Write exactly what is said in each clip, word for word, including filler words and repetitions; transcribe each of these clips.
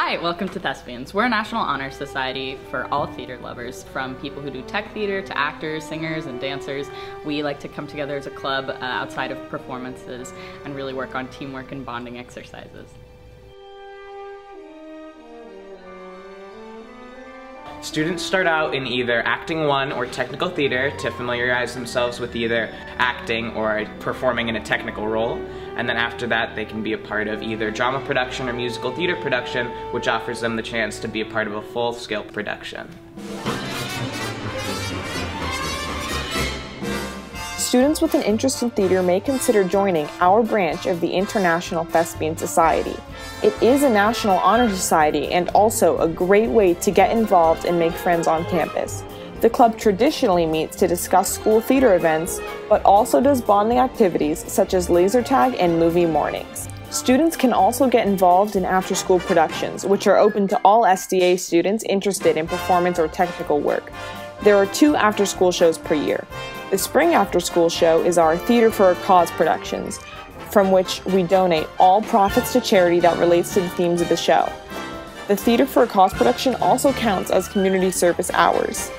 Hi, welcome to Thespians. We're a National Honor Society for all theater lovers, from people who do tech theater to actors, singers, and dancers. We like to come together as a club uh, outside of performances and really work on teamwork and bonding exercises. Students start out in either acting one or technical theater to familiarize themselves with either acting or performing in a technical role. And then after that, they can be a part of either drama production or musical theater production, which offers them the chance to be a part of a full-scale production. Students with an interest in theater may consider joining our branch of the International Thespian Society. It is a National Honor Society and also a great way to get involved and make friends on campus. The club traditionally meets to discuss school theater events, but also does bonding activities such as laser tag and movie mornings. Students can also get involved in after-school productions, which are open to all S D A students interested in performance or technical work. There are two after-school shows per year. The spring after-school show is our Theater for a Cause productions, from which we donate all profits to charity that relates to the themes of the show. The Theater for a Cause production also counts as community service hours.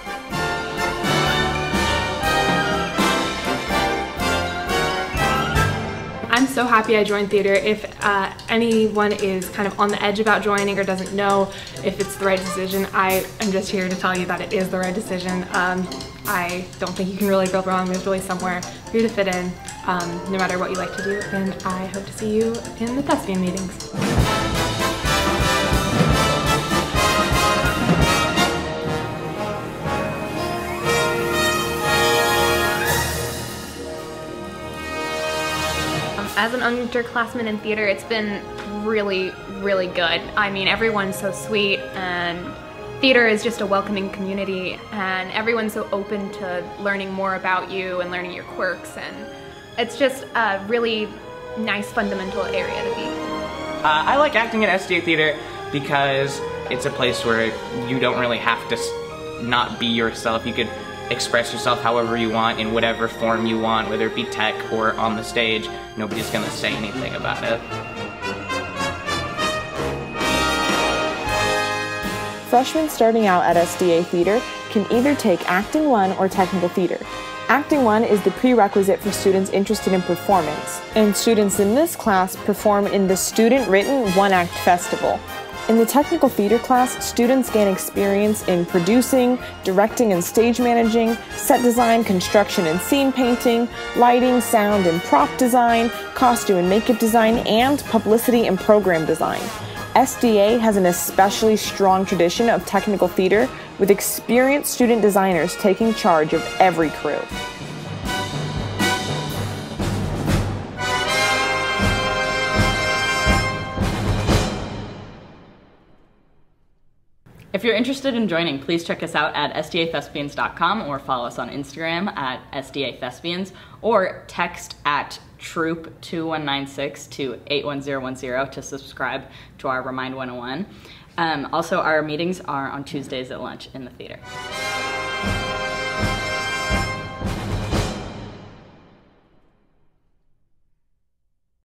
I'm so happy I joined theater. If uh, anyone is kind of on the edge about joining or doesn't know if it's the right decision, I am just here to tell you that it is the right decision. Um, I don't think you can really go wrong. There's really somewhere for you to fit in, um, no matter what you like to do, and I hope to see you in the thespian meetings. As an underclassman in theater, it's been really, really good. I mean, everyone's so sweet, and theater is just a welcoming community, and everyone's so open to learning more about you and learning your quirks, and it's just a really nice fundamental area to be. Uh, I like acting at S D A Theater because it's a place where you don't really have to not be yourself. You could express yourself however you want, in whatever form you want, whether it be tech or on the stage. Nobody's gonna say anything about it. Freshmen starting out at S D A Theater can either take Acting one or Technical Theater. Acting one is the prerequisite for students interested in performance, and students in this class perform in the student-written one-act festival. In the Technical Theater class, students gain experience in producing, directing and stage managing, set design, construction and scene painting, lighting, sound and prop design, costume and makeup design, and publicity and program design. S D A has an especially strong tradition of technical theater, with experienced student designers taking charge of every crew. If you're interested in joining, please check us out at S D A thespians dot com or follow us on Instagram at S D A Thespians, or text at troop two one nine six to eight one zero one zero to subscribe to our Remind one oh one. Um, also, our meetings are on Tuesdays at lunch in the theater.